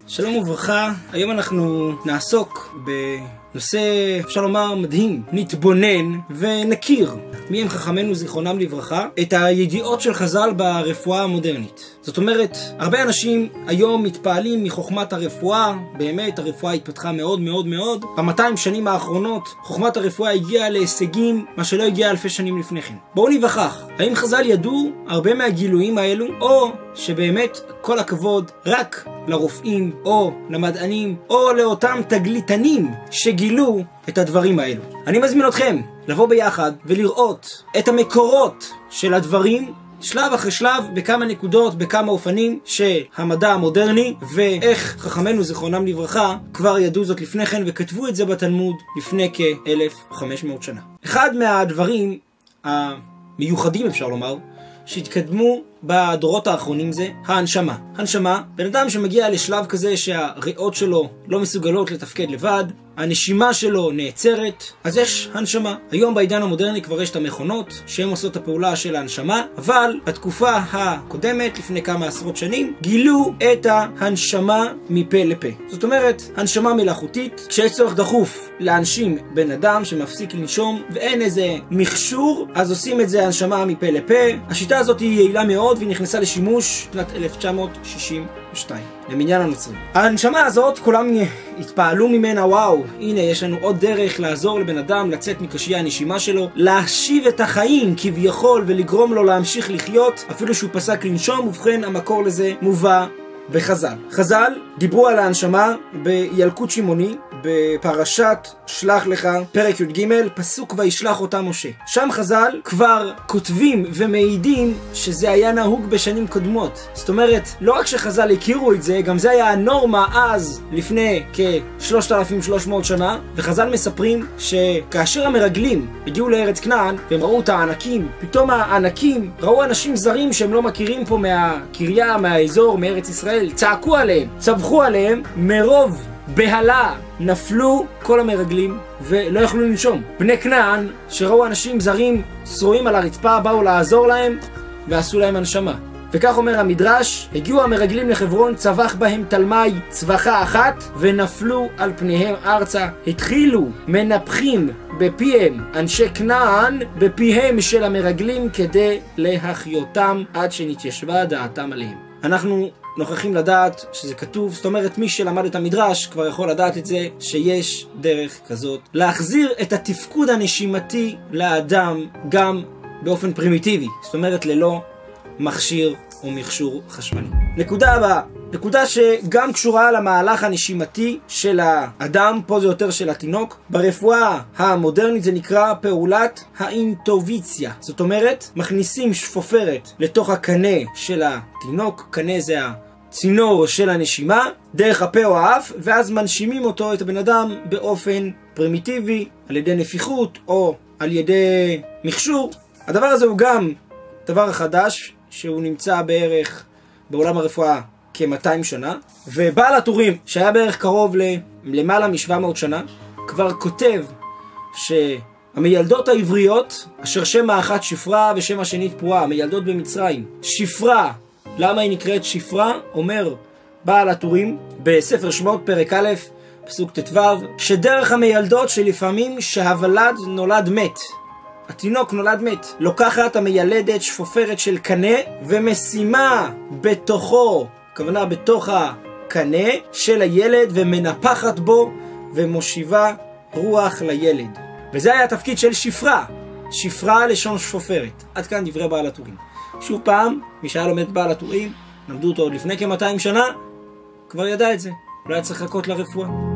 שלום וברכה, היום אנחנו נעסוק בנושא, אפשר לומר, מדהים. נתבונן ונכיר מי הם חכמינו זיכרונם לברכה את הידיעות של חז"ל ברפואה המודרנית. זאת אומרת, הרבה אנשים היום מתפעלים מחוכמת הרפואה. באמת הרפואה התפתחה מאוד מאוד מאוד. ב-200 שנים האחרונות חוכמת הרפואה הגיעה להישגים מה שלא הגיע אלפי שנים לפני כן. בואו ניווכח, האם חז"ל ידעו הרבה מהגילויים האלו, או שבאמת כל הכבוד רק לרופאים או למדענים או לאותם תגליתנים שגילו את הדברים האלו. אני מזמין אתכם לבוא ביחד ולראות את המקורות של הדברים שלב אחרי שלב, בכמה נקודות, בכמה אופנים שהמדע המודרני ואיך חכמינו זיכרונם לברכה כבר ידעו זאת לפני כן וכתבו את זה בתלמוד לפני כ-1500 שנה. אחד מהדברים המיוחדים, אפשר לומר, שהתקדמו בדורות האחרונים זה ההנשמה. הנשמה, בן אדם שמגיע לשלב כזה שהריאות שלו לא מסוגלות לתפקד לבד, הנשימה שלו נעצרת, אז יש הנשמה. היום בעידן המודרני כבר יש את המכונות שהן עושות את הפעולה של ההנשמה, אבל בתקופה הקודמת, לפני כמה עשרות שנים, גילו את ההנשמה מפה לפה. זאת אומרת, הנשמה מלאכותית, כשיש צורך דחוף להנשים בן אדם שמפסיק לנשום ואין איזה מכשור, אז עושים את זה הנשמה מפה לפה. השיטה הזאת היא יעילה מאוד והיא נכנסה לשימוש שנת 1962 למניין הנוצרים. ההנשמה הזאת כולם התפעלו ממנה, וואו, הנה יש לנו עוד דרך לעזור לבן אדם לצאת מקשיי הנשימה שלו, להשיב את החיים כביכול ולגרום לו להמשיך לחיות אפילו שהוא פסק לנשום. ובכן המקור לזה מובא בחז"ל. חז"ל דיברו על ההנשמה בילקוט שמעוני בפרשת שלח לך פרק י"ג פסוק וישלח אותה משה. שם חז"ל כבר כותבים ומעידים שזה היה נהוג בשנים קודמות. זאת אומרת, לא רק שחז"ל הכירו את זה, גם זה היה הנורמה אז לפני כ-3300 שנה. וחז"ל מספרים שכאשר המרגלים הגיעו לארץ כנען והם ראו את הענקים, פתאום הענקים ראו אנשים זרים שהם לא מכירים פה מהקריה, מהאזור, מארץ ישראל, צעקו עליהם, צווחו עליהם, מרוב בהלה נפלו כל המרגלים ולא יכלו לנשום. בני כנען שראו אנשים זרים שרועים על הרצפה באו לעזור להם ועשו להם הנשמה. וכך אומר המדרש, הגיעו המרגלים לחברון, צבח בהם תלמי צבחה אחת ונפלו על פניהם ארצה. התחילו מנפחים בפיהם אנשי כנען בפיהם של המרגלים כדי להחיותם עד שנתיישבה דעתם עליהם. אנחנו נוכחים לדעת שזה כתוב, זאת אומרת מי שלמד את המדרש כבר יכול לדעת את זה, שיש דרך כזאת להחזיר את התפקוד הנשימתי לאדם גם באופן פרימיטיבי, זאת אומרת ללא מכשיר או מכשור חשמלי. נקודה הבאה, נקודה שגם קשורה למהלך הנשימתי של האדם, פה זה יותר של התינוק. ברפואה המודרנית זה נקרא פעולת האינטוביציה. זאת אומרת, מכניסים שפופרת לתוך הקנה של התינוק, קנה זה הצינור של הנשימה, דרך הפה או האף, ואז מנשימים אותו, את הבן אדם, באופן פרימיטיבי, על ידי נפיחות או על ידי מכשור. הדבר הזה הוא גם דבר חדש, שהוא נמצא בערך בעולם הרפואה כ-200 שנה, ובעל הטורים שהיה בערך קרוב למעלה מ-700 שנה כבר כותב שהמיילדות העבריות אשר שם האחת שפרה ושם השנית פרועה, המיילדות במצרים, שפרה, למה היא נקראת שפרה? אומר בעל הטורים בספר שמות פרק א' פסוק ט"ו, שדרך המיילדות שלפעמים שהוולד נולד מת, התינוק נולד מת, לוקחת המיילדת שפופרת של קנה ומשימה בתוכו, כוונה בתוך הקנה של הילד, ומנפחת בו ומושיבה רוח לילד. וזה היה התפקיד של שפרה. שפרה לשון שפופרת. עד כאן דברי בעל הטורים. שוב פעם, מי שהיה לומד בעל הטורים, למדו אותו עוד לפני כ-200 שנה, כבר ידע את זה. לא היה צריך לחכות לרפואה.